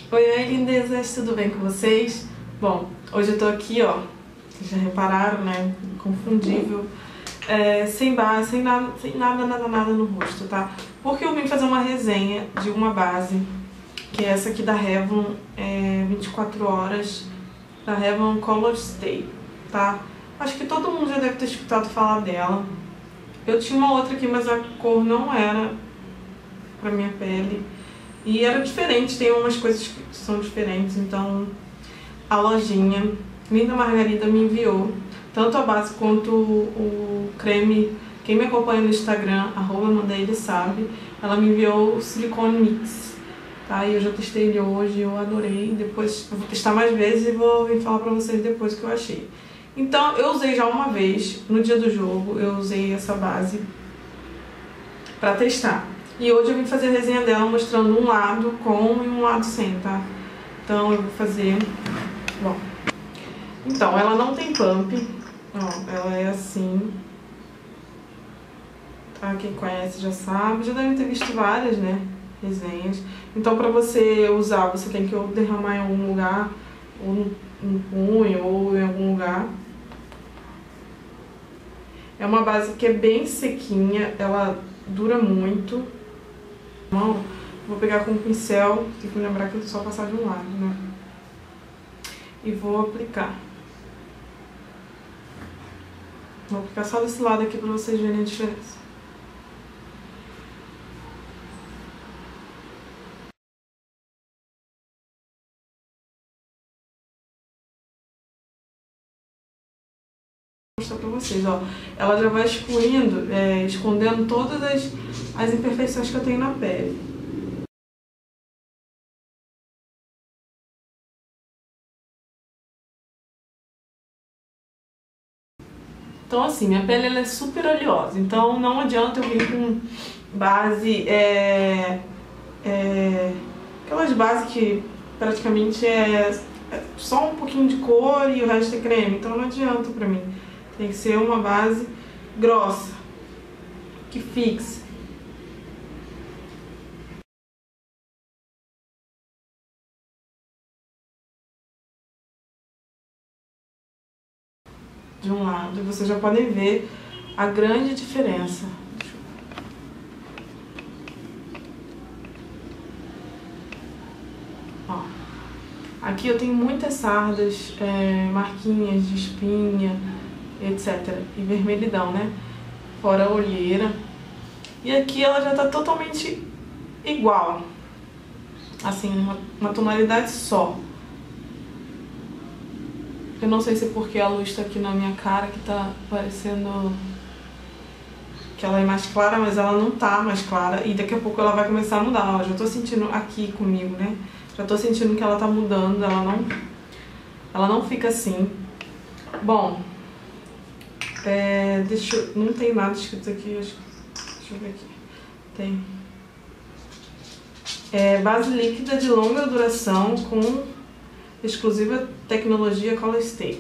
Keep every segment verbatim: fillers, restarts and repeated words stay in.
Oi, oi, lindezas, tudo bem com vocês? Bom, hoje eu tô aqui, ó, vocês já repararam, né, inconfundível, é, sem base, sem nada, sem nada, nada, nada no rosto, tá? Porque eu vim fazer uma resenha de uma base, que é essa aqui da Revlon, é, vinte e quatro horas, da Revlon Color Stay, tá? Acho que todo mundo já deve ter escutado falar dela. Eu tinha uma outra aqui, mas a cor não era pra minha pele. E era diferente, tem umas coisas que são diferentes, então a lojinha Linda Margarida me enviou tanto a base quanto o, o creme. Quem me acompanha no Instagram, arroba mandei ele sabe, ela me enviou o Silicone Mix, tá? E eu já testei ele hoje, eu adorei. Depois eu vou testar mais vezes e vou vir falar pra vocês depois o que eu achei. Então eu usei já uma vez, no dia do jogo, eu usei essa base pra testar. E hoje eu vim fazer a resenha dela mostrando um lado com e um lado sem, tá? Então eu vou fazer... Bom, então ela não tem pump, ó, ela é assim, tá? Quem conhece já sabe, já deve ter visto várias, né, resenhas. Então pra você usar, você tem que ou derramar em algum lugar, ou no, no punho, ou em algum lugar. É uma base que é bem sequinha, ela dura muito. Mão, vou pegar com um pincel, tem que lembrar que é só passar de um lado, né? E vou aplicar. Vou aplicar só desse lado aqui pra vocês verem a diferença. Vou mostrar pra vocês, ó. Ela já vai excluindo, é, escondendo todas as, as imperfeições que eu tenho na pele. Então assim, minha pele ela é super oleosa, então não adianta eu vir com base, é, é, aquelas bases que praticamente é, é só um pouquinho de cor e o resto é creme, então não adianta pra mim. Tem que ser uma base grossa, que fixe. De um lado, e vocês já podem ver a grande diferença. Ó, aqui eu tenho muitas sardas, é, marquinhas de espinha, etcétera. E vermelhidão, né? Fora a olheira. E aqui ela já tá totalmente igual. Assim, uma, uma tonalidade só. Eu não sei se é porque a luz tá aqui na minha cara que tá parecendo que ela é mais clara, mas ela não tá mais clara. E daqui a pouco ela vai começar a mudar. Ó, já tô sentindo aqui comigo, né? Já tô sentindo que ela tá mudando, ela não, ela não fica assim. Bom, é, deixa eu, não tem nada escrito aqui, acho, deixa eu ver aqui. Tem. É, base líquida de longa duração com exclusiva tecnologia Color Stay.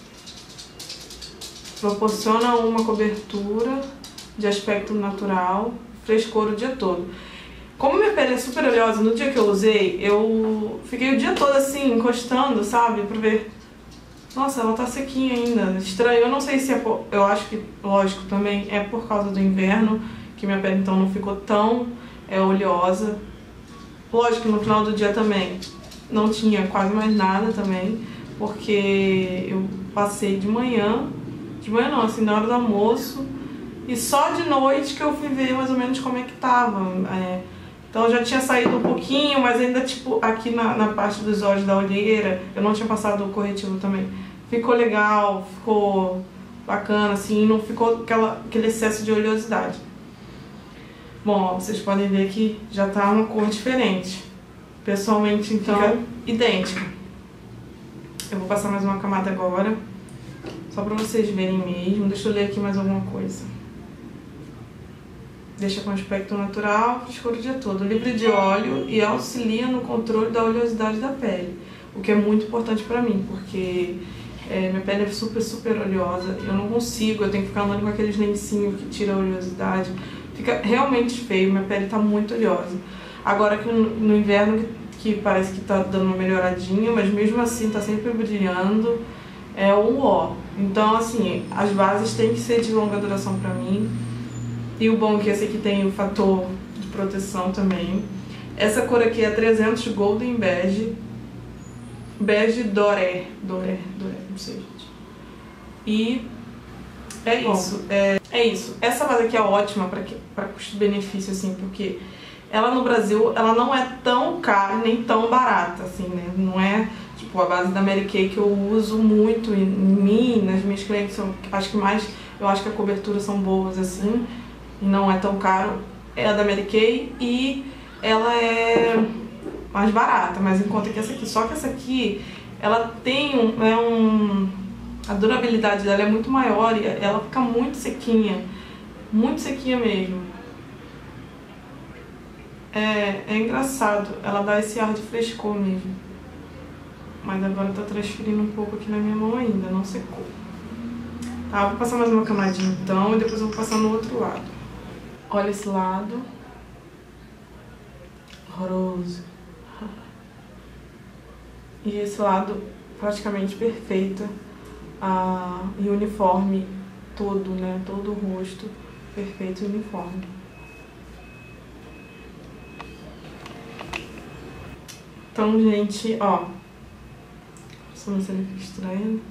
Proporciona uma cobertura de aspecto natural, frescor o dia todo. Como minha pele é super oleosa, no dia que eu usei, eu fiquei o dia todo assim, encostando, sabe? Pra ver. Nossa, ela tá sequinha ainda. Estranho. Eu não sei se é por... Eu acho que, lógico, também é por causa do inverno, que minha pele então não ficou tão é, oleosa. Lógico que no final do dia também não tinha quase mais nada também, porque eu passei de manhã, de manhã não, assim, na hora do almoço, e só de noite que eu fui ver mais ou menos como é que tava. É, então eu já tinha saído um pouquinho, mas ainda tipo aqui na, na parte dos olhos da olheira, eu não tinha passado o corretivo também. Ficou legal, ficou bacana, assim, não ficou aquela, aquele excesso de oleosidade. Bom, ó, vocês podem ver que já tá uma cor diferente. Pessoalmente, então, fica idêntica. Eu vou passar mais uma camada agora, só pra vocês verem mesmo. Deixa eu ler aqui mais alguma coisa. Deixa com aspecto natural, frescor o dia todo. Livre de óleo e auxilia no controle da oleosidade da pele. O que é muito importante pra mim, porque é, minha pele é super, super oleosa. Eu não consigo, eu tenho que ficar andando com aqueles lencinhos que tiram a oleosidade. Fica realmente feio, minha pele tá muito oleosa. Agora que no inverno que parece que tá dando uma melhoradinha, mas mesmo assim tá sempre brilhando. É um ó. Então, assim, as bases têm que ser de longa duração pra mim. E o bom é que esse aqui tem o fator de proteção também. Essa cor aqui é trezentos Golden Bege. Bege Doré. Doré, Doré, não sei, gente. E é bom. isso. É, é isso. Essa base aqui é ótima pra, pra custo-benefício, assim, porque ela no Brasil, ela não é tão cara nem tão barata, assim, né? Não é... Tipo, a base da Mary Kay que eu uso muito em mim, nas minhas clientes, são, acho que mais, eu acho que a cobertura são boas assim, e não é tão caro, é a da Mary Kay e ela é mais barata, mais em conta que essa aqui. Só que essa aqui, ela tem um, é um, a durabilidade dela é muito maior e ela fica muito sequinha, muito sequinha mesmo. É, é engraçado, ela dá esse ar de frescor mesmo. Mas agora tá transferindo um pouco aqui na minha mão ainda, não secou. Tá, vou passar mais uma camadinha então e depois eu vou passar no outro lado. Olha esse lado. Horroroso. E esse lado praticamente perfeito. Ah, e uniforme todo, né? Todo o rosto perfeito e uniforme. Então, gente, ó. Sobrancelha fica estranha.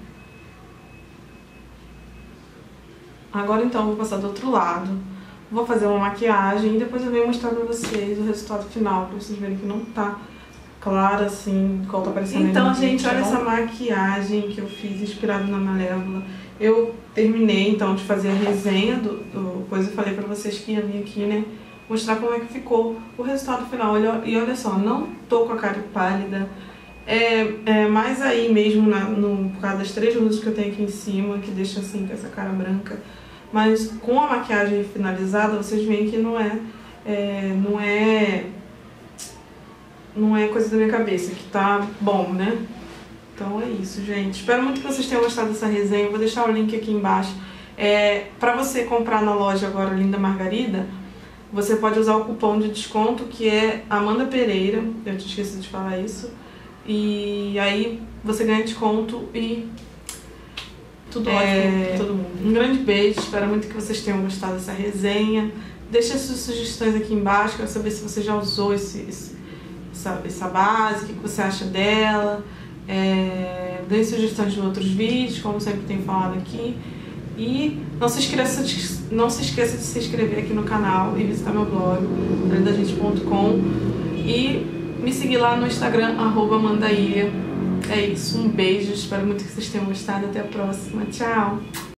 Agora então eu vou passar do outro lado. Vou fazer uma maquiagem e depois eu venho mostrar pra vocês o resultado final, pra vocês verem que não tá clara assim, igual tá aparecendo. Então, gente, olha essa maquiagem que eu fiz inspirada na Malévola. Eu terminei então de fazer a resenha do, do coisa. Eu falei pra vocês que ia vir aqui, né, mostrar como é que ficou o resultado final. Olha, e olha só, não tô com a cara pálida. É, é mais aí mesmo, na, no, por causa das três luzes que eu tenho aqui em cima, que deixa assim com essa cara branca. Mas com a maquiagem finalizada, vocês veem que não é, é, não é, não é coisa da minha cabeça, que tá bom, né? Então é isso, gente. Espero muito que vocês tenham gostado dessa resenha. Eu vou deixar o link aqui embaixo. É, pra você comprar na loja agora, Linda Margarida, você pode usar o cupom de desconto, que é Amanda Pereira. Eu te esqueci de falar isso. E aí você ganha desconto e tudo é, ótimo pra todo mundo. Um grande beijo, espero muito que vocês tenham gostado dessa resenha. Deixe as suas sugestões aqui embaixo, quero saber se você já usou esse, esse, essa, essa base, o que você acha dela. É, dê sugestões de outros vídeos, como sempre tenho falado aqui. E não se esqueça de, não se esqueça de se inscrever aqui no canal e visitar meu blog, brandagente ponto com. E me seguir lá no Instagram, arroba Amandailha. É isso, um beijo, espero muito que vocês tenham gostado. Até a próxima, tchau!